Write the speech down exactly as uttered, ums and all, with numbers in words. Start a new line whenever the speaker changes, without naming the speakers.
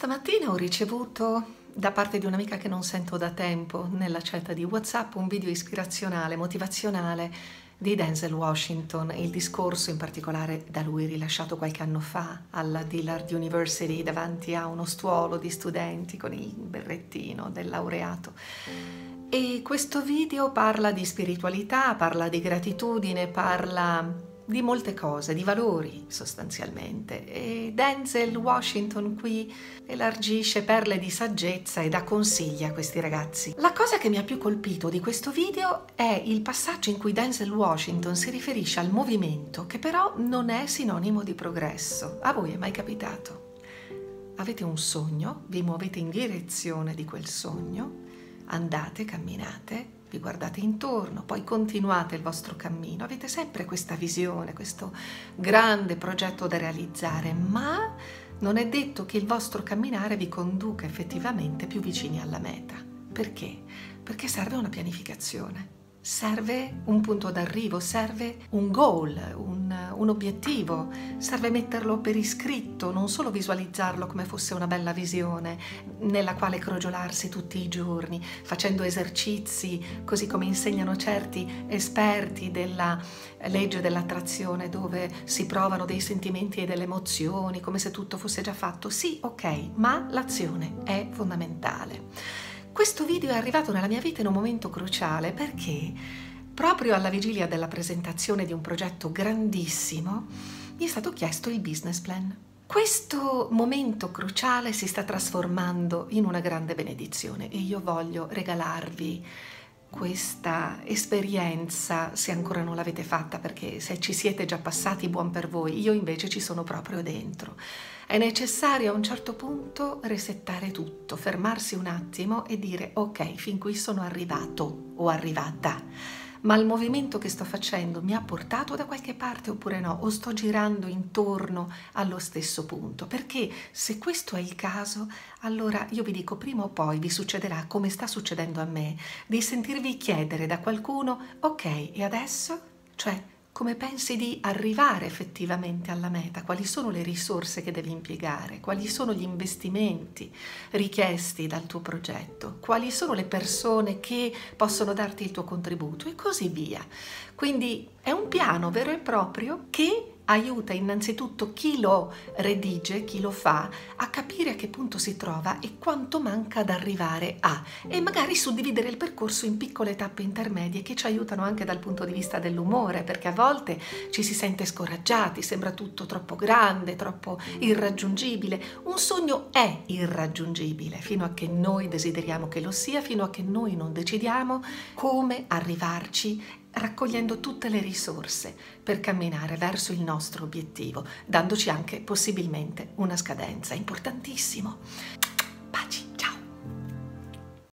Stamattina ho ricevuto da parte di un'amica che non sento da tempo nella chat di WhatsApp un video ispirazionale, motivazionale di Denzel Washington, il discorso in particolare da lui rilasciato qualche anno fa alla Dillard University davanti a uno stuolo di studenti con il berrettino del laureato. E questo video parla di spiritualità, parla di gratitudine, parla di molte cose, di valori sostanzialmente, e Denzel Washington qui elargisce perle di saggezza e dà consigli a questi ragazzi. La cosa che mi ha più colpito di questo video è il passaggio in cui Denzel Washington si riferisce al movimento, che però non è sinonimo di progresso. A voi è mai capitato? Avete un sogno, vi muovete in direzione di quel sogno, andate, camminate, vi guardate intorno, poi continuate il vostro cammino, avete sempre questa visione, questo grande progetto da realizzare, ma non è detto che il vostro camminare vi conduca effettivamente più vicini alla meta. Perché? Perché serve una pianificazione, serve un punto d'arrivo, serve un goal, un, un obiettivo, serve metterlo per iscritto, non solo visualizzarlo come fosse una bella visione nella quale crogiolarsi tutti i giorni, facendo esercizi, così come insegnano certi esperti della legge dell'attrazione, dove si provano dei sentimenti e delle emozioni, come se tutto fosse già fatto. Sì, ok, ma l'azione è fondamentale. Questo video è arrivato nella mia vita in un momento cruciale perché proprio alla vigilia della presentazione di un progetto grandissimo mi è stato chiesto il business plan. Questo momento cruciale si sta trasformando in una grande benedizione e io voglio regalarvi questa esperienza se ancora non l'avete fatta, perché se ci siete già passati buon per voi, io invece ci sono proprio dentro. È necessario a un certo punto resettare tutto, fermarsi un attimo e dire ok, fin qui sono arrivato o arrivata, ma il movimento che sto facendo mi ha portato da qualche parte oppure no, o sto girando intorno allo stesso punto? Perché se questo è il caso, allora io vi dico, prima o poi vi succederà, come sta succedendo a me, di sentirvi chiedere da qualcuno ok, e adesso? Cioè, come pensi di arrivare effettivamente alla meta? Quali sono le risorse che devi impiegare? Quali sono gli investimenti richiesti dal tuo progetto? Quali sono le persone che possono darti il tuo contributo? E così via. Quindi è un piano vero e proprio che aiuta innanzitutto chi lo redige, chi lo fa, a capire a che punto si trova e quanto manca ad arrivare a, e magari suddividere il percorso in piccole tappe intermedie che ci aiutano anche dal punto di vista dell'umore, perché a volte ci si sente scoraggiati, sembra tutto troppo grande, troppo irraggiungibile. Un sogno è irraggiungibile fino a che noi desideriamo che lo sia, fino a che noi non decidiamo come arrivarci, raccogliendo tutte le risorse per camminare verso il nostro obiettivo, dandoci anche possibilmente una scadenza. Importantissimo.